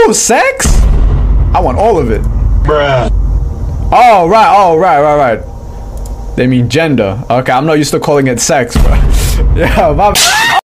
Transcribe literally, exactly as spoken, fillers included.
Oh, sex? I want all of it. Bruh. Oh, right. Oh, right, right, right. They mean gender. Okay, I'm not used to calling it sex, bro. Yeah, my